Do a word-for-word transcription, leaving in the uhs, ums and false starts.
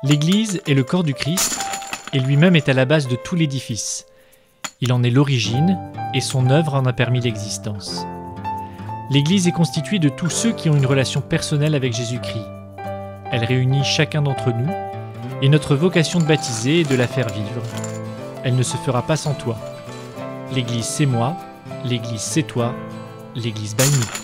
L'Église est le corps du Christ et lui-même est à la base de tout l'édifice. Il en est l'origine et son œuvre en a permis l'existence. L'Église est constituée de tous ceux qui ont une relation personnelle avec Jésus-Christ. Elle réunit chacun d'entre nous et notre vocation de baptiser est de la faire vivre. Elle ne se fera pas sans toi. L'Église c'est moi, l'Église c'est toi, l'Église by nous.